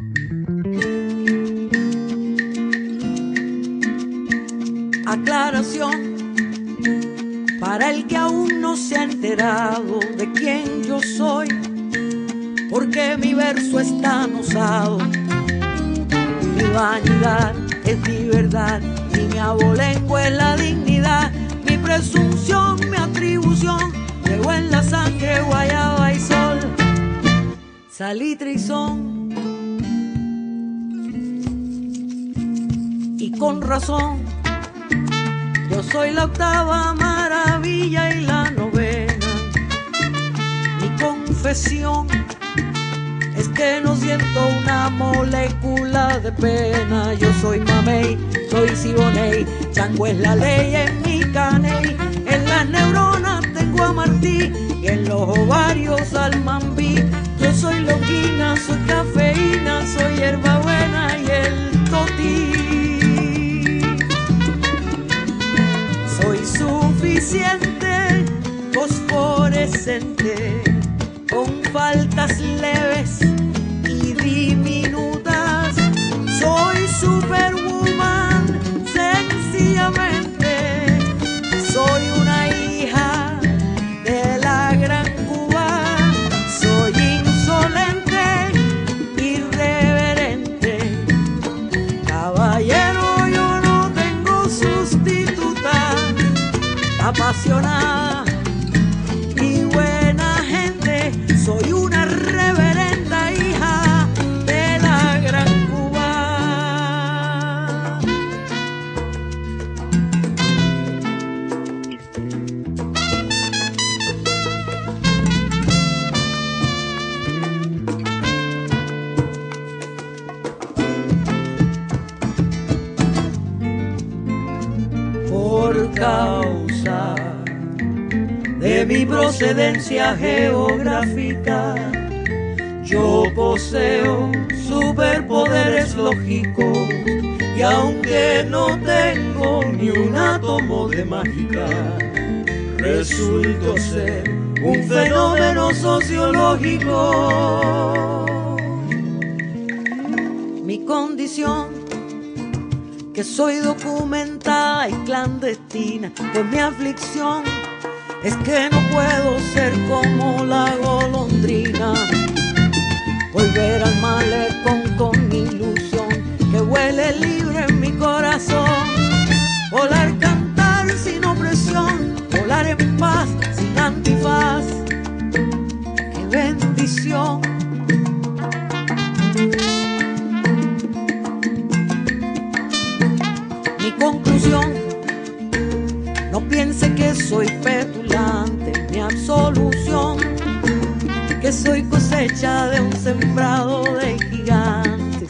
Aclaración para el que aún no se ha enterado de quién yo soy, porque mi verso es tan osado. Mi vanidad es mi verdad y mi abolengo es la dignidad. Mi presunción, mi atribución, llevo en la sangre guayaba y sol, salitre y son. Y con razón, yo soy la octava maravilla y la novena. Mi confesión es que no siento una molécula de pena. Yo soy mamey, soy siboney, chango es la ley en mi caney. En las neuronas tengo a Martí y en los ovarios al mambí. Yo soy loquina, soy cafeína, soy hierbabuena y el totí. Soy suficiente, fosforescente, con faltas leves y diminutas. Soy superwoman, sencillamente. Soy una hija de la gran Cuba. Soy insolente, irreverente. Caballero, yo no tengo sustituta. Apasionada y buena gente, soy una reverenda hija de la gran Cuba. Por causa de mi procedencia geográfica, yo poseo superpoderes lógicos, y aunque no tengo ni un átomo de mágica, resulto ser un fenómeno sociológico. Mi condición, que soy documentada y clandestina, pues mi aflicción es que no puedo ser como la golondrina, volver al malecón con ilusión, que huele libre en mi corazón, volar, cantar sin opresión, volar en paz sin antifaz. ¡Qué bendición! Mi conclusión, no piense que soy petulante, mi absolución, que soy cosecha de un sembrado de gigantes.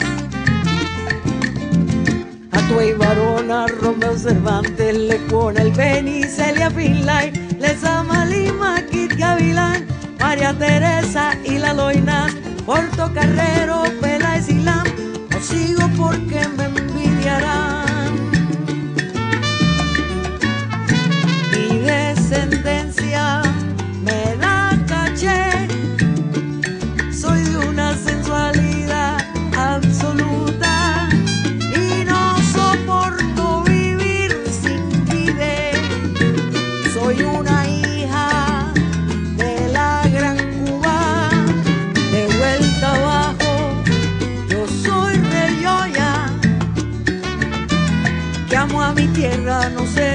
A Tuey Barona, Romeo Cervantes, Lecuona, el Beni, Celia Finlay, Lezama Lima, Kit Gavilán, María Teresa y la Loinaz, Portocarrero, Peláez y Lam. No sigo porque me envidiarán. Descendencia me da caché, soy de una sensualidad absoluta y no soporto vivir sin vida. Soy una hija de la gran Cuba, de vuelta abajo, yo soy reyoya, que amo a mi tierra, no sé